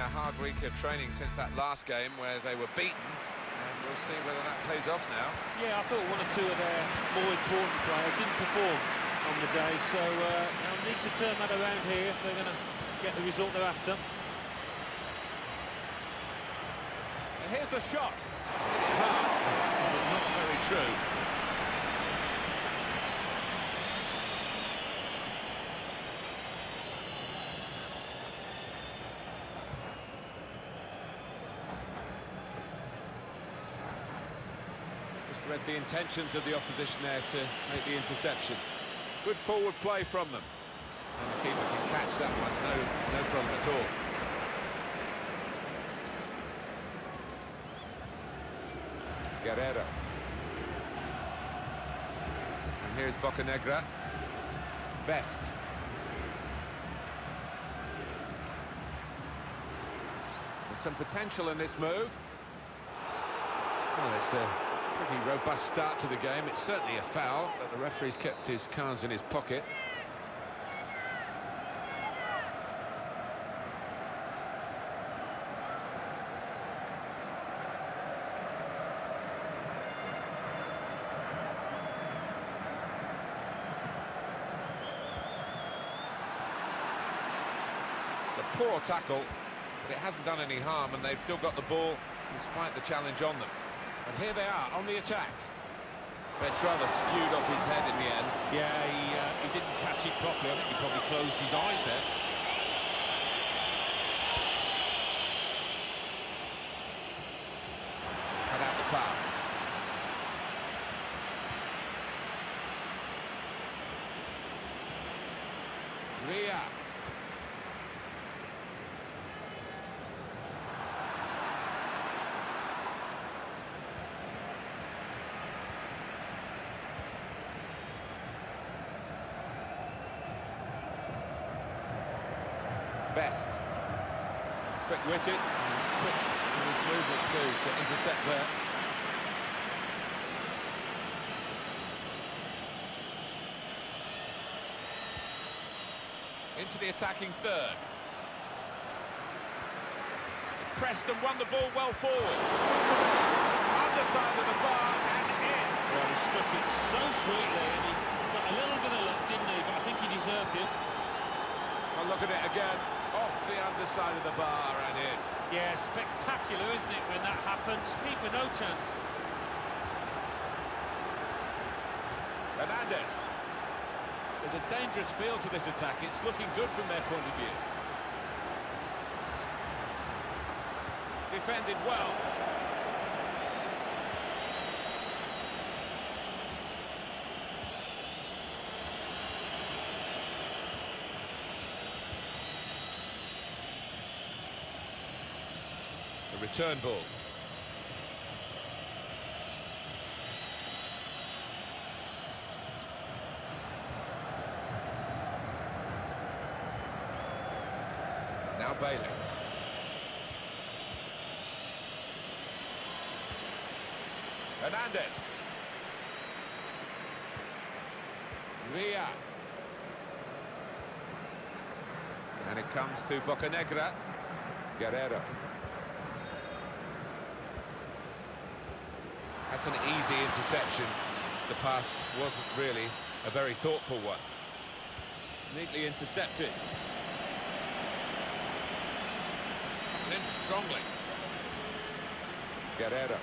a hard week of training since that last game where they were beaten, and we'll see whether that plays off now. Yeah, I thought one or two of their more important players didn't perform on the day, so they'll need to turn that around here if they're going to get the result they're after. And here's the shot. Hard, but not very true. Read the intentions of the opposition there to make the interception. Good forward play from them. And the keeper can catch that one, no problem at all. Guerrero. And here's Bocanegra. Best. There's some potential in this move. Well, it's pretty robust start to the game. It's certainly a foul, but the referee's kept his cards in his pocket. The poor tackle, but it hasn't done any harm, and they've still got the ball despite the challenge on them. And here they are on the attack. It's rather skewed off his head in the end. Yeah, he didn't catch it properly. I think he probably closed his eyes there. Cut out the pass. Villa. Best. Quick-witted, quick in his movement too to intercept there. Into the attacking third. Pressed and won the ball well forward. Underside of the bar and in. Well, he struck it so sweetly, and he got a little bit of luck, didn't he? But I think he deserved it. Well, look at it again. Off the underside of the bar and in. Yeah, spectacular, isn't it, when that happens? Keeper no chance. Hernandez. There's a dangerous feel to this attack. It's looking good from their point of view. Defended well. The return ball. Now Bailey. Hernandez. Villa. And it comes to Bocanegra. Guerrero. That's an easy interception. The pass wasn't really a very thoughtful one. Neatly intercepted. Comes in strongly. Guerrero.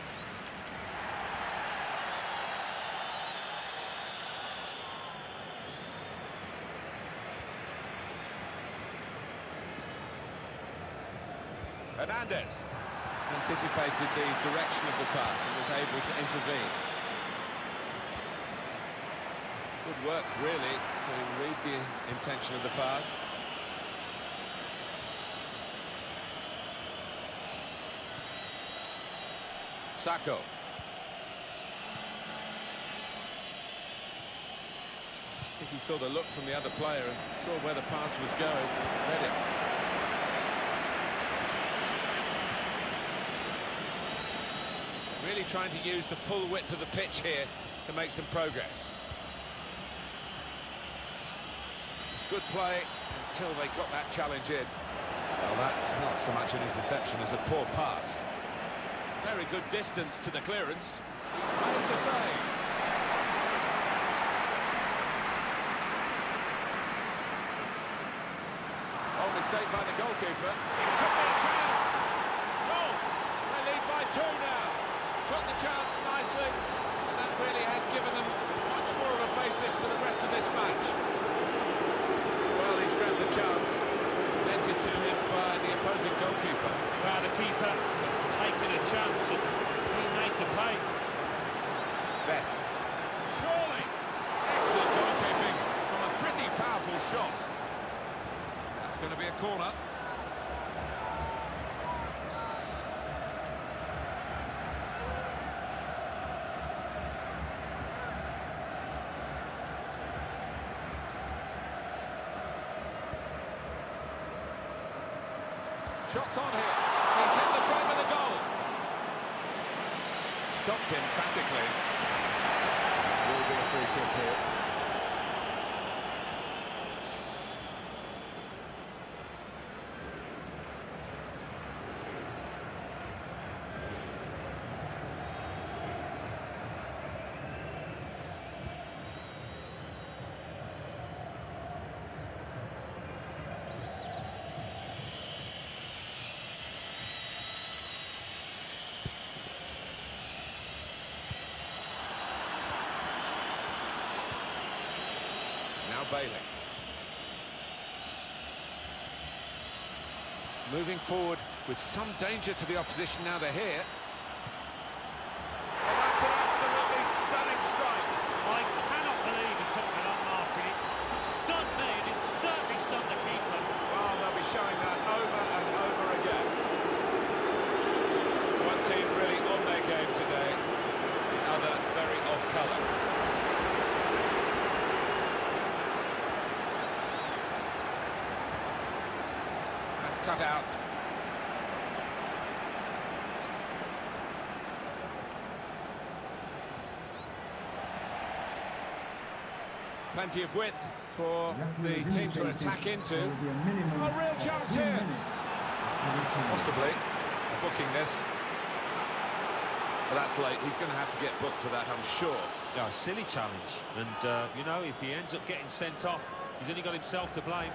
Hernandez anticipated the direction of the pass and was able to intervene. Good work, really, to read the intention of the pass. Sacco. I think he saw the look from the other player and saw where the pass was going, read it. Really trying to use the full width of the pitch here to make some progress. It's good play until they got that challenge in. Well, that's not so much an interception as a poor pass. Very good distance to the clearance. He's made the save. Oh, mistake by the goalkeeper. It could be a chance. Goal! They lead by 2 now. Took the chance nicely, and that really has given them much more of a basis for the rest of this match. Well, he's grabbed the chance, presented to him by the opposing goalkeeper. Well, the keeper has taken a chance and he made to pay. Best. Surely! Excellent goalkeeping from a pretty powerful shot. That's going to be a corner. Shots on here. He's hit the frame of the goal. Stopped emphatically. Will be a free kick here. Now Bailey. Moving forward with some danger to the opposition now they're here. Oh, that's an absolutely stunning strike. I cannot believe he took that on, Martin. It stunned me and it certainly stunned the keeper. Well, they'll be showing that over and over again. One team really on their game today, the other very off colour. Cut out. Plenty of width for the team to attack into. A real chance here. Possibly booking this. Well, that's late. He's going to have to get booked for that, I'm sure. Yeah, a silly challenge. And, you know, if he ends up getting sent off, he's only got himself to blame.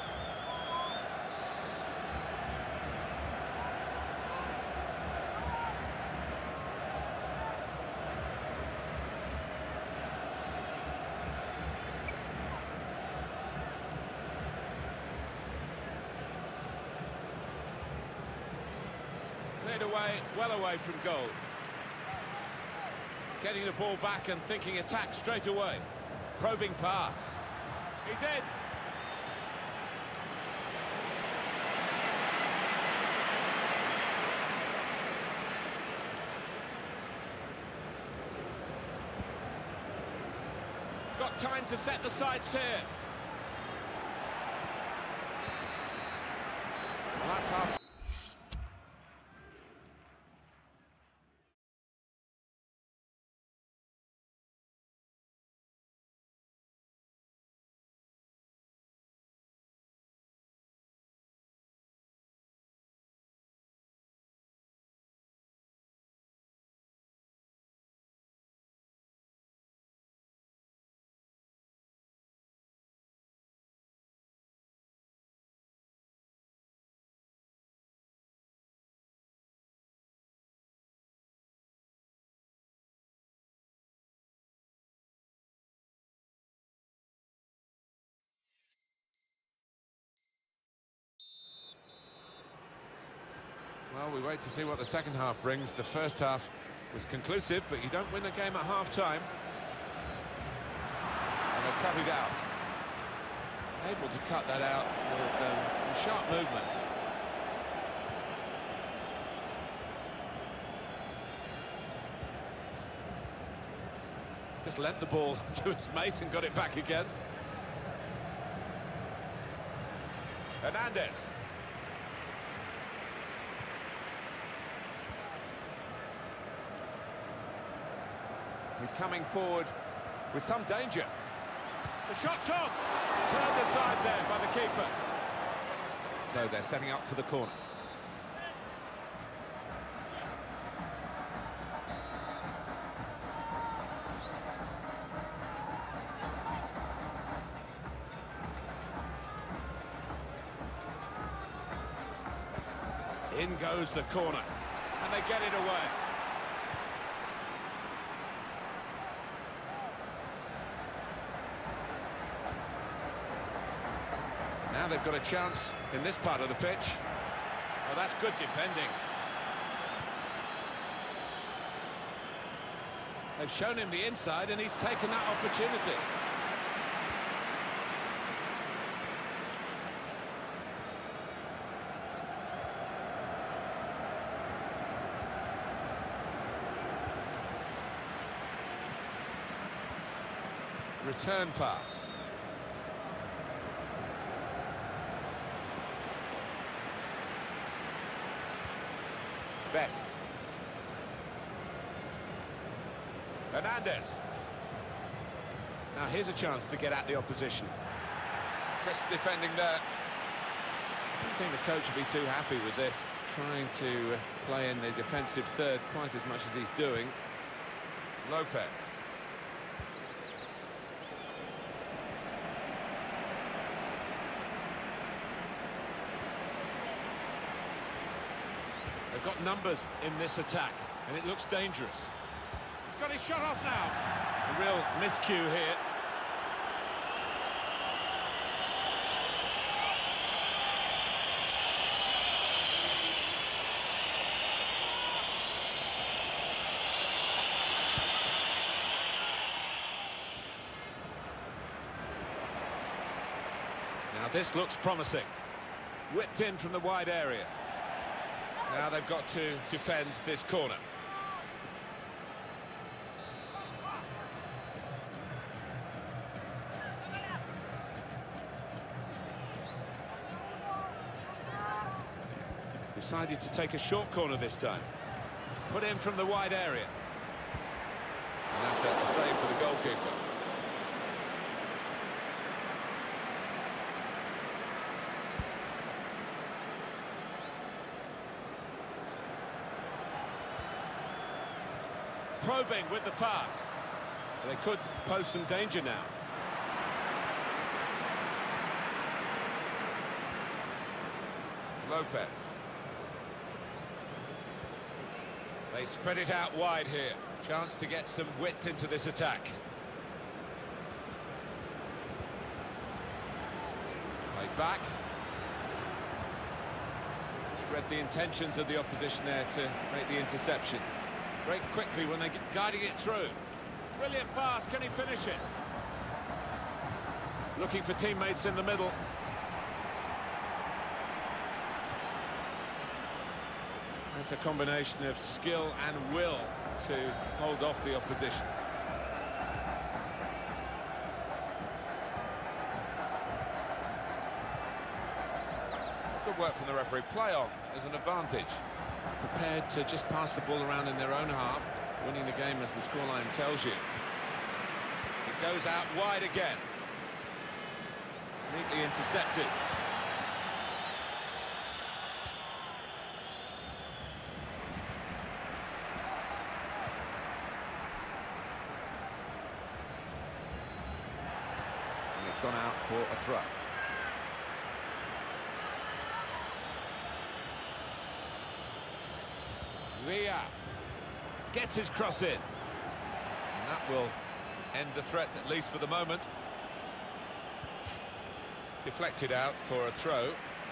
Cleared away, well away from goal. Getting the ball back and thinking attack straight away. Probing pass. He's in. Got time to set the sights here. Well, that's half. Well, we wait to see what the second half brings. The first half was conclusive, but you don't win the game at half-time. And they've cut it out. Able to cut that out with some sharp movement. Just lent the ball to his mate and got it back again. Hernandez. He's coming forward with some danger. The shot's on! Turned aside there by the keeper. So they're setting up for the corner. In goes the corner, and they get it away. Now they've got a chance in this part of the pitch. Well, that's good defending. They've shown him the inside, and he's taken that opportunity. Return pass. Best. Hernandez. Now here's a chance to get at the opposition. Crisp defending there. I don't think the coach will be too happy with this, trying to play in the defensive third quite as much as he's doing. Lopez. They've got numbers in this attack, and it looks dangerous. He's got his shot off now. A real miscue here. Now this looks promising. Whipped in from the wide area. Now they've got to defend this corner. Decided to take a short corner this time. Put in from the wide area. And that's a save for the goalkeeper. Probing with the pass. They could pose some danger now. Lopez. They spread it out wide here. Chance to get some width into this attack. Play back. Just read the intentions of the opposition there to make the interception. Break quickly when they get guiding it through. Brilliant pass, can he finish it? Looking for teammates in the middle. That's a combination of skill and will to hold off the opposition. Good work from the referee. Play on is an advantage. Prepared to just pass the ball around in their own half, winning the game as the scoreline tells you. It goes out wide again. Neatly intercepted. And it's gone out for a throw. Villa gets his cross in. And that will end the threat, at least for the moment. Deflected out for a throw.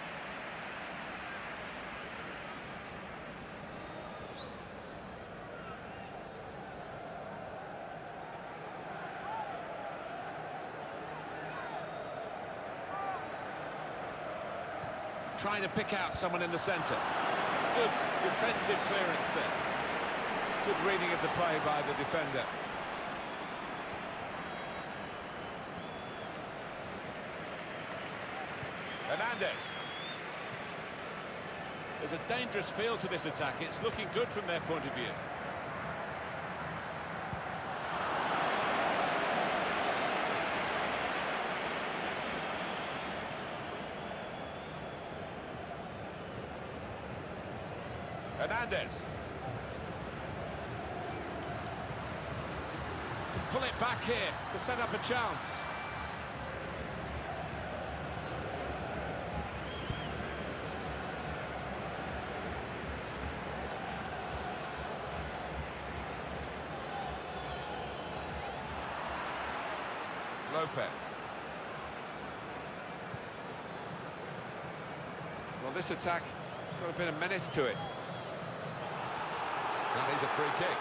Trying to pick out someone in the centre. Good defensive clearance there. Good reading of the play by the defender. Hernandez. There's a dangerous feel to this attack. It's looking good from their point of view. Hernandez. Pull it back here to set up a chance. Lopez. Well, this attack has got a bit of menace to it. That is a free kick.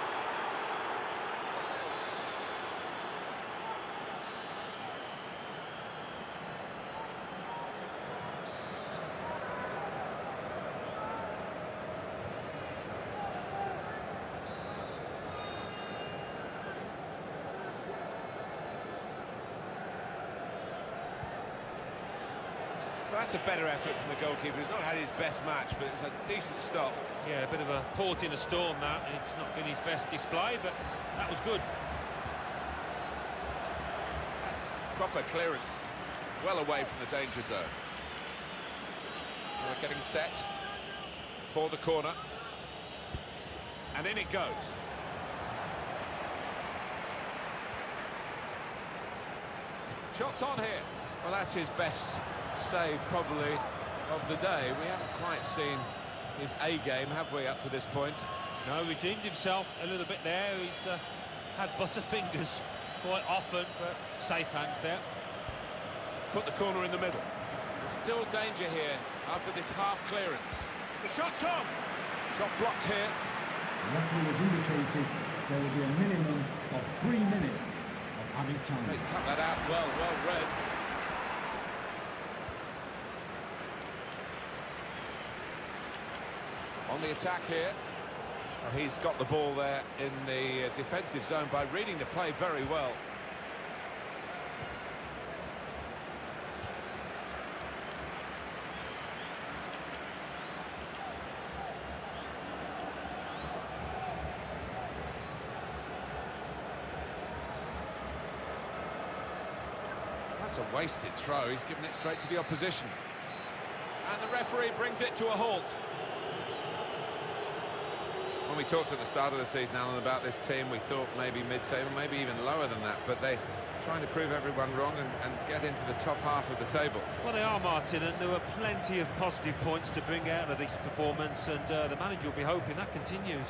That's a better effort from the goalkeeper. He's not had his best match, but it's a decent stop. Yeah, a bit of a port in a storm, that. It's not been his best display, but that was good. That's proper clearance, well away from the danger zone. We're getting set for the corner. And in it goes. Shots on here. Well, that's his best save, probably, of the day. We haven't quite seen his A game, have we, up to this point? No, redeemed himself a little bit there. He's had butterfingers quite often, but safe hands there. Put the corner in the middle. There's still danger here after this half clearance. The shot's on! Shot blocked here. The referee has indicated there will be a minimum of 3 minutes of added time. He's cut that out well read. On the attack here. Well, he's got the ball there in the defensive zone by reading the play very well. That's a wasted throw. He's given it straight to the opposition. And the referee brings it to a halt. When we talked at the start of the season, Alan, about this team, we thought maybe mid-table, maybe even lower than that, but they're trying to prove everyone wrong and get into the top half of the table. Well, they are, Martin, and there were plenty of positive points to bring out of this performance, and the manager will be hoping that continues.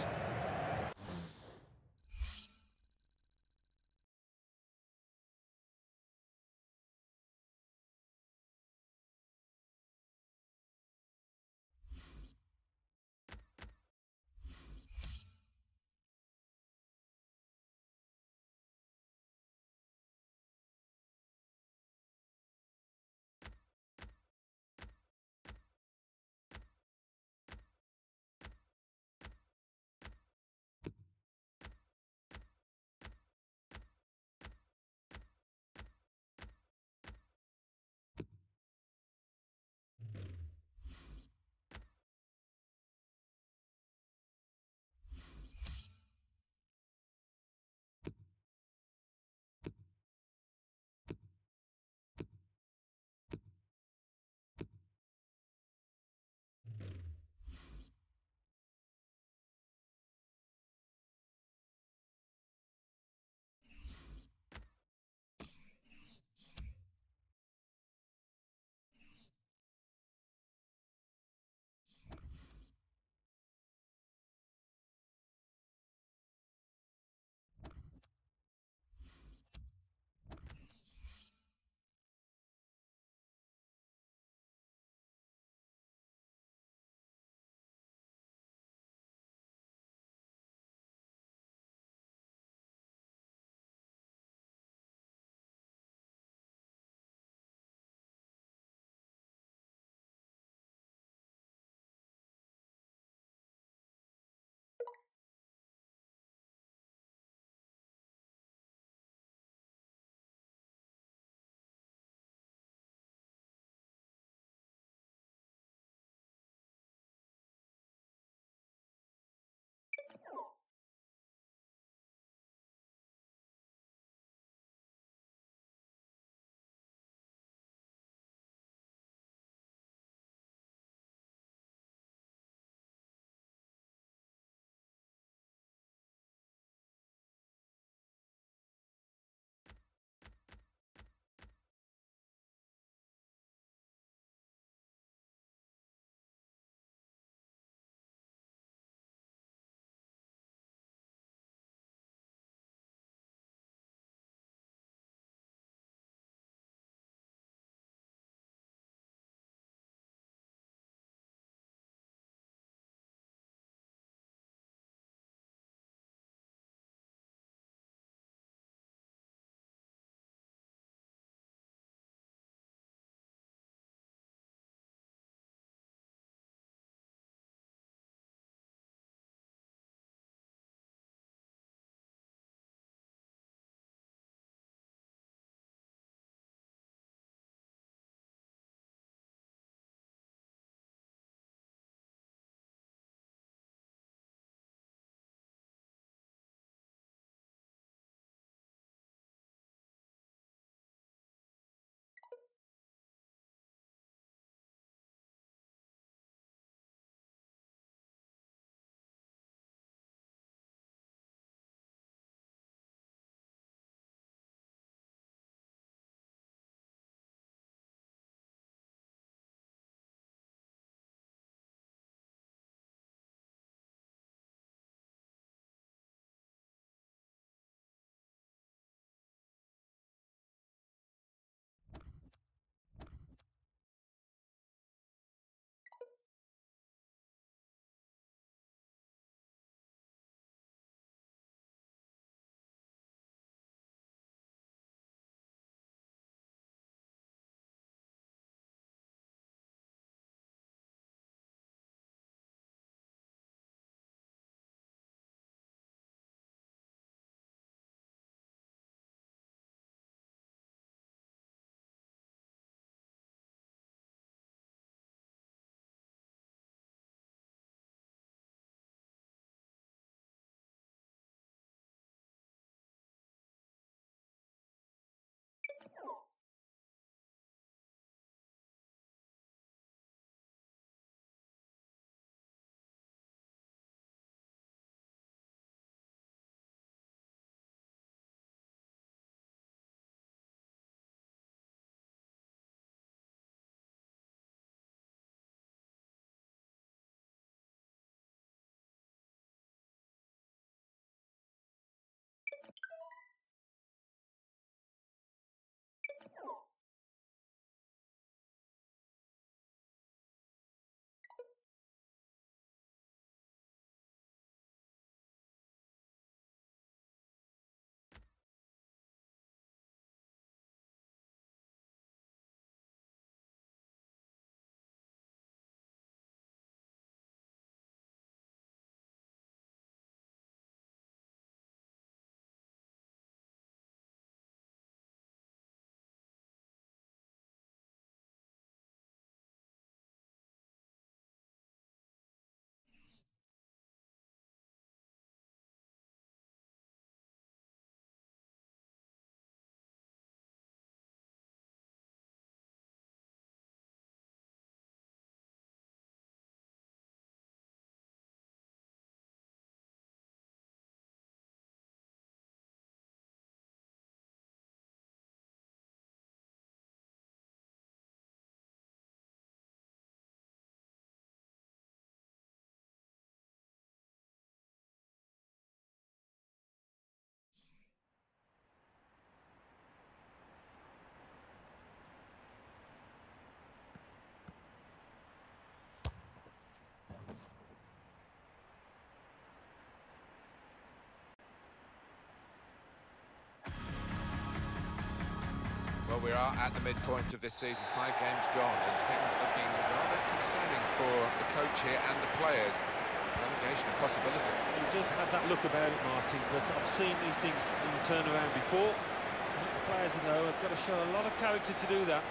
Well, we are at the midpoint of this season, 5 games gone, and things looking rather concerning for the coach here and the players. Relegation a possibility. He does have that look about it, Martin, but I've seen these things in the turnaround before. I think the players, though, have got to show a lot of character to do that.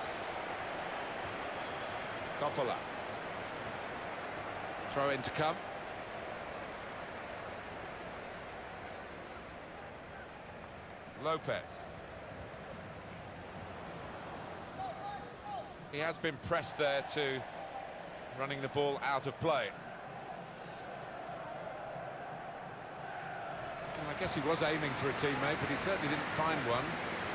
Coppola. Throw in to come. Lopez. He has been pressed there to running the ball out of play. Well, I guess he was aiming for a teammate, but he certainly didn't find one.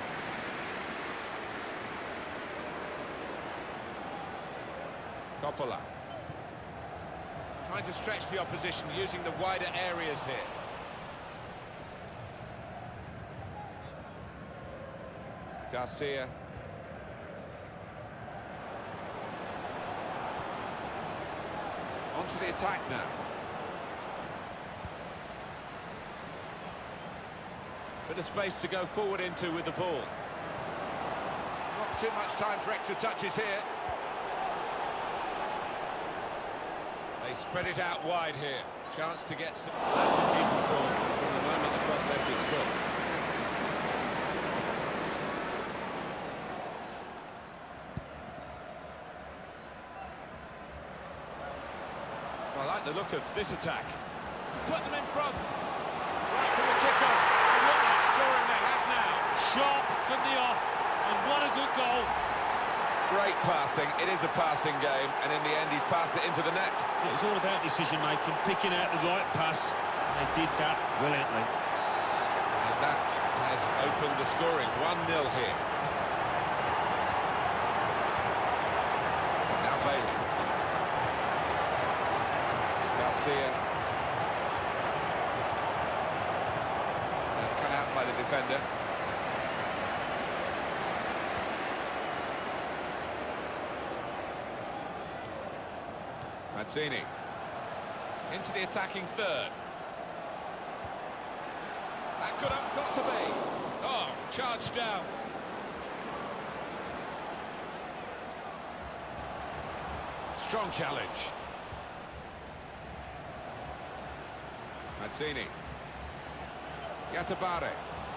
Coppola. Trying to stretch the opposition, using the wider areas here. Garcia. Onto the attack now. Bit of space to go forward into with the ball. Not too much time for extra touches here. They spread it out wide here. Chance to get some... That's the keeper's ball. From the moment the cross left his foot. Well, I like the look of this attack. Put them in front. Right from the kick-off. And look at scoring they have now. Sharp from the off, and what a good goal. Great passing. It is a passing game, and in the end he's passed it into the net. It's all about decision-making, picking out the right pass. They did that brilliantly. And that has opened the scoring. 1-0 here. Now Bailey. Garcia. Cut out by the defender. Mazzini. Into the attacking third. That could have got to be. Oh, charged down. Strong challenge. Mazzini. Yatabare.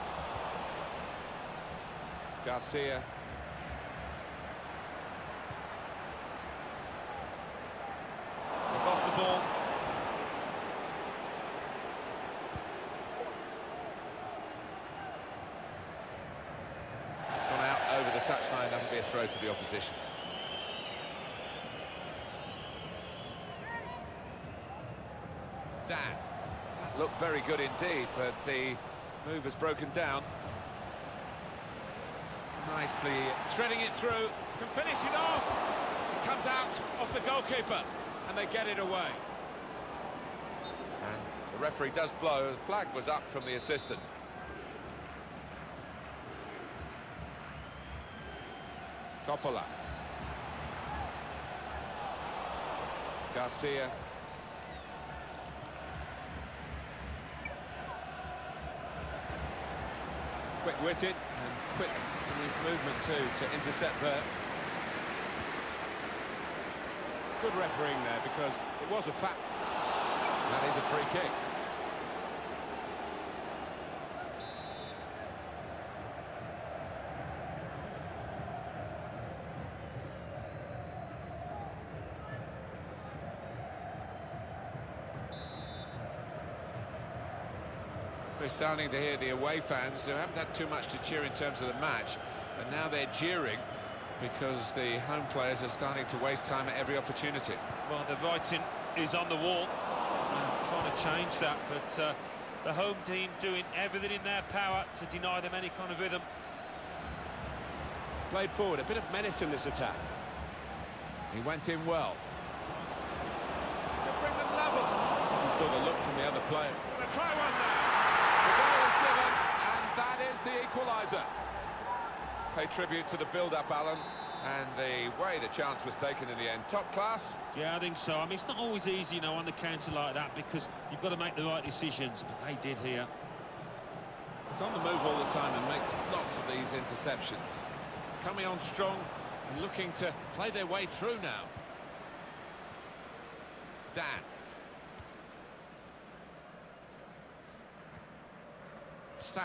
Garcia. He's lost the ball. Gone out over the touchline. That'll be a throw to the opposition. Dan. That looked very good indeed, but the move has broken down. Nicely Threading it through. Can finish it off. Comes out off the goalkeeper. And they get it away. And the referee does blow. The flag was up from the assistant. Coppola. Garcia. Quick-witted and quick in his movement too to intercept there. Good refereeing there because it was a fact. That is a free kick. We're starting to hear the away fans who haven't had too much to cheer in terms of the match, and now they're jeering because the home players are starting to waste time at every opportunity. Well, the writing is on the wall. I'm trying to change that, but the home team doing everything in their power to deny them any kind of rhythm. Played forward, a bit of menace in this attack. He went in well. They'll bring them level. You saw the look from the other player. Gonna try one now. The goal is given, and that is the equaliser. Pay tribute to the build-up, Alan, and the way the chance was taken in the end. Top class. Yeah, I think so. I mean, it's not always easy, you know, on the counter like that because you've got to make the right decisions, but they did here. He's on the move all the time and makes lots of these interceptions. coming on strong and looking to play their way through now. Dan. Sam.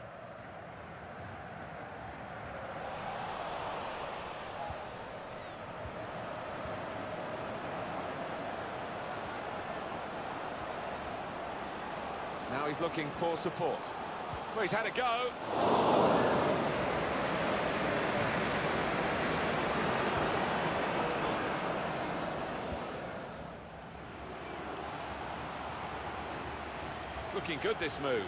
Now he's looking for support. Well, he's had a go. It's looking good, this move.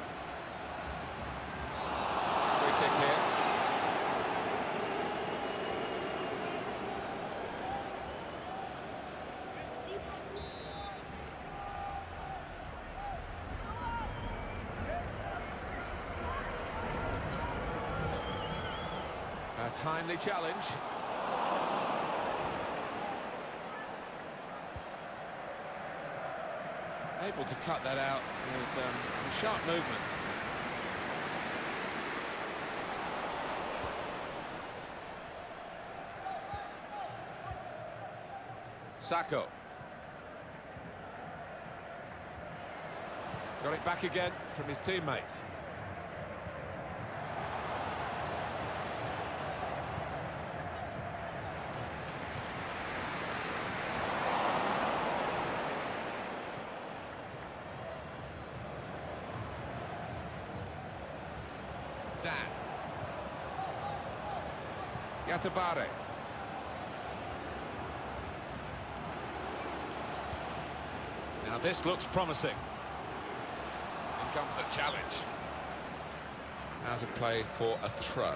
Free kick here. A timely challenge. Able to cut that out with some sharp movement. Sacco. He's got it back again from his teammate. Dan. Yatabare. Now this looks promising. In comes the challenge. Out of play for a throw.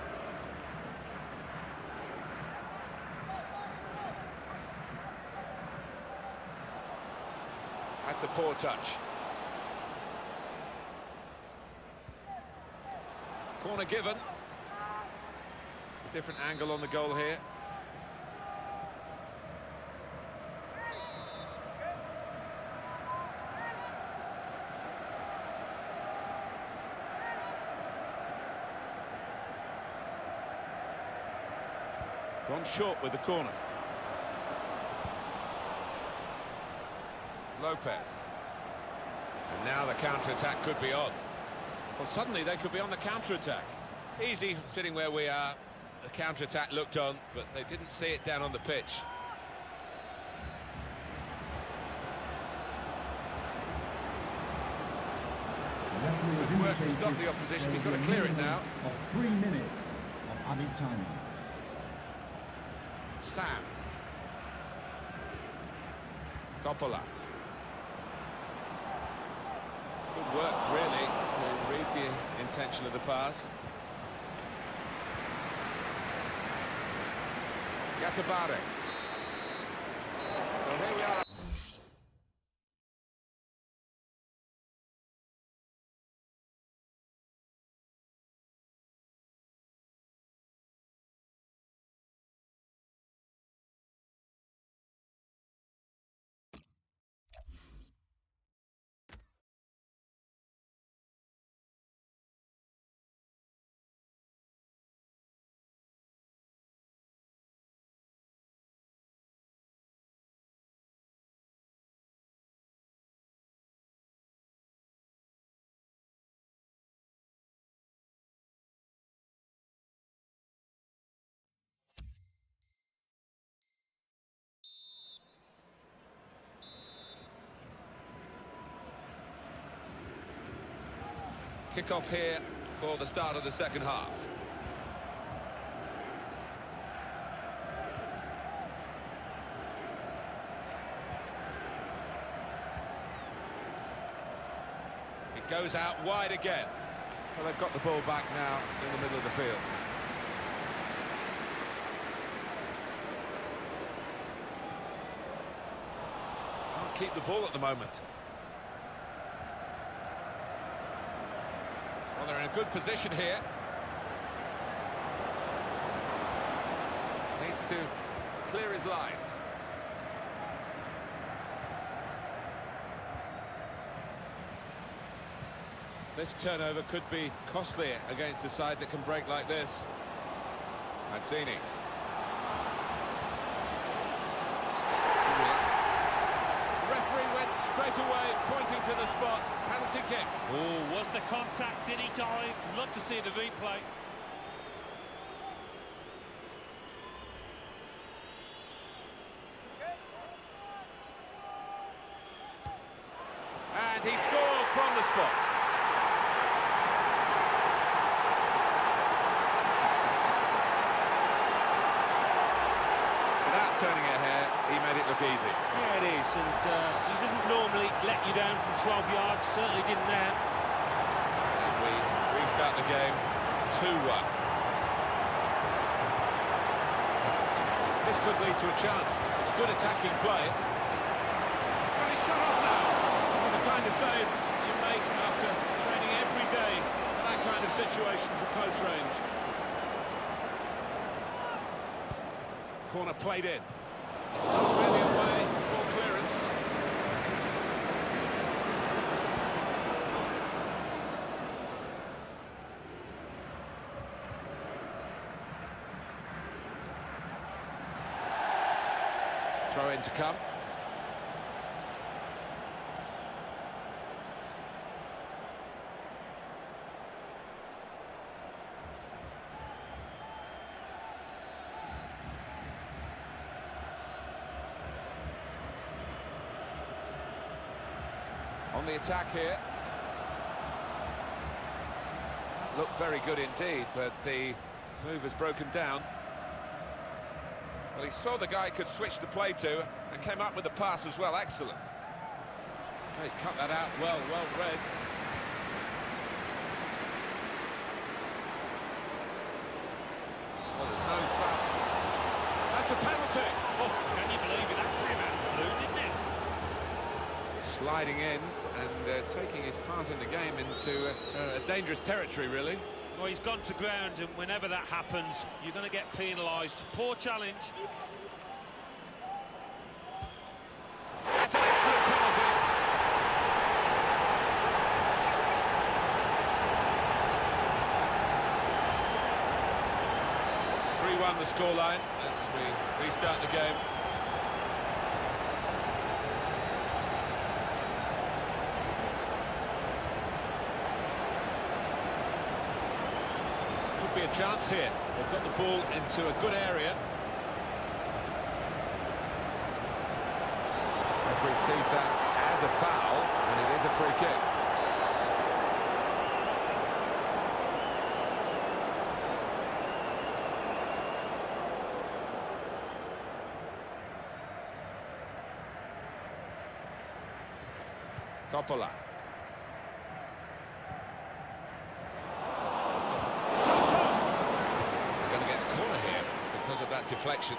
That's a poor touch. Corner given. A different angle on the goal here. Gone short with the corner. Lopez. And now the counter-attack could be on. Well, suddenly they could be on the counter-attack. Easy sitting where we are. The counter-attack looked on, but they didn't see it down on the pitch. Good work to stop the opposition. He's got to clear it now. Of 3 minutes of added time. Sam. Coppola. Good work, really, to read the intention of the pass. Yatabare. So here we are. Kick-off here for the start of the second half. It goes out wide again. Well, they've got the ball back now in the middle of the field. Can't keep the ball at the moment. Well, they're in a good position here. Needs to clear his lines. This turnover could be costly against a side that can break like this. Mancini. The referee went straight away, pointing to the spot. Penalty kick. Oh, was the contact? Did he dive? Love to see the replay. And he scores from the spot. Without turning a hair, he made it look easy. Yeah, it is, and he doesn't normally let you down from 12 yards, certainly didn't there. And we restart the game 2-1. This could lead to a chance. It's good attacking play. And he's shut off now. The kind of save you make after training every day for that kind of situation for close range. Corner played in. It's not really away, ball clearance. Throw in to come. On the attack here. Looked very good indeed, but the move has broken down. Well, he saw the guy could switch the play to and came up with the pass as well. Excellent. Oh, he's cut that out well read. Well, there's no foul. That's a penalty. Oh, can you believe it? That came out of the blue, didn't it? Sliding in and taking his part in the game into a dangerous territory, really. Well, he's gone to ground, and whenever that happens, you're going to get penalised. Poor challenge. That's an excellent penalty. The scoreline as we restart the game. Could be a chance here. They've got the ball into a good area. Referee sees that as a foul, and it is a free kick. Coppola. Shots on! They're going to get the corner here because of that deflection.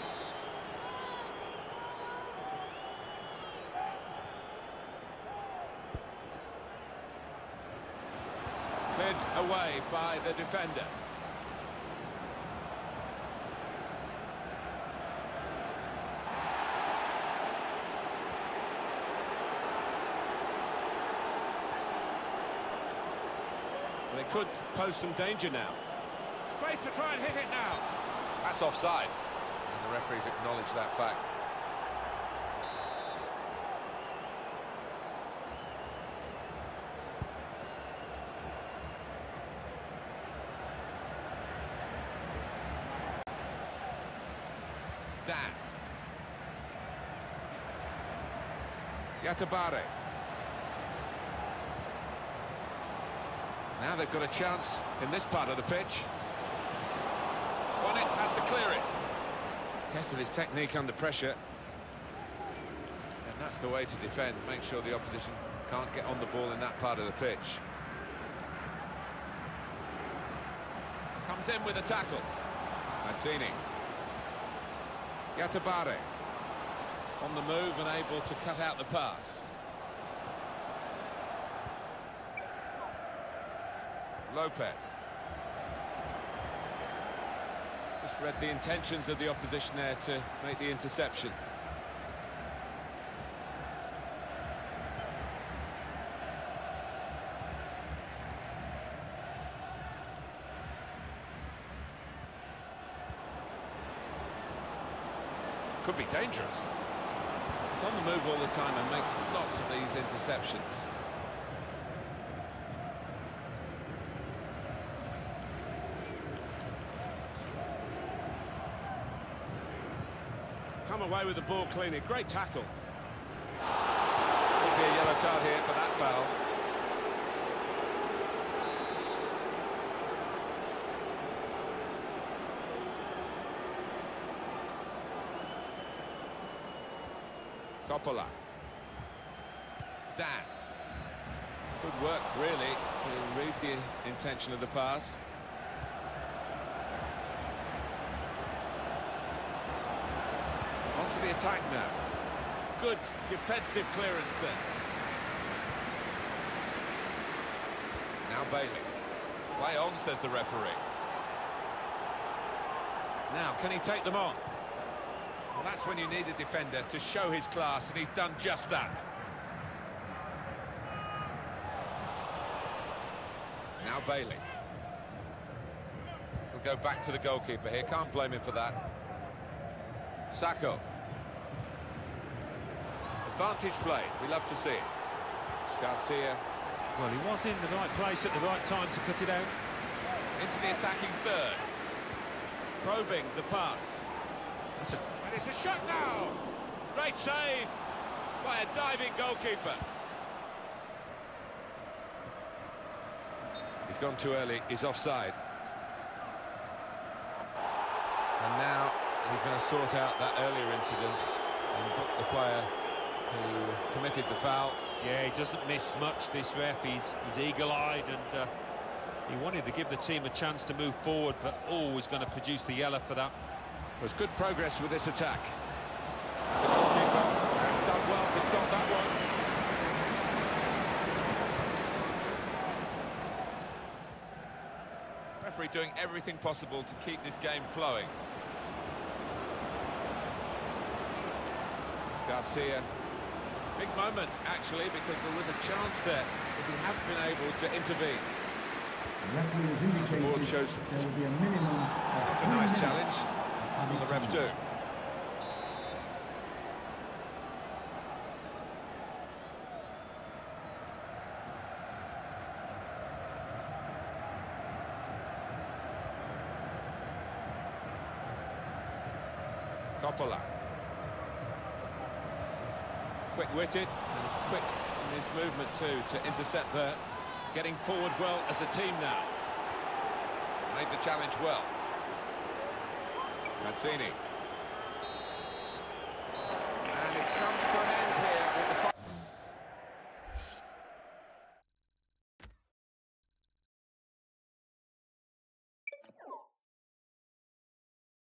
Cleared away by the defender. They could pose some danger now. Space to try and hit it now. That's offside. And the referees acknowledge that fact. Dan. Yatabare. Now they've got a chance in this part of the pitch. Bonnet has to clear it. Test of his technique under pressure. And that's the way to defend. Make sure the opposition can't get on the ball in that part of the pitch. Comes in with a tackle. Mancini. Yatabare. On the move and able to cut out the pass. Lopez. Just read the intentions of the opposition there to make the interception. Could be dangerous. He's on the move all the time and makes lots of these interceptions. Come away with the ball cleanly. Great tackle. Could be a yellow card here for that foul. Coppola. Dan. Good work, really, to read the intention of the pass. Onto the attack now. Good defensive clearance there. Now Bailey. Play on, says the referee. Now, can he take them on? Well, that's when you need a defender to show his class, and he's done just that. Now Bailey. He'll go back to the goalkeeper here. Can't blame him for that. Sacco. Advantage played. We love to see it. Garcia. Well, he was in the right place at the right time to cut it out. Into the attacking third. Probing the pass. And it's a shot now! Great save by a diving goalkeeper. He's gone too early. He's offside. And now he's going to sort out that earlier incident and book the player who committed the foul. Yeah, he doesn't miss much, this ref. He's eagle-eyed, and he wanted to give the team a chance to move forward, but always going to produce the yellow for that. There's good progress with this attack. The goalkeeper has done well to stop that one. Referee doing everything possible to keep this game flowing. Garcia. Big moment, actually, because there was a chance there if he hadn't been able to intervene. The referee has indicated board shows there will be a minimum of a 3 nice minutes. challenge. Will the ref do? Coppola. Quick-witted and quick in his movement too to intercept there. Getting forward well as a team now. Made the challenge well. Mancini.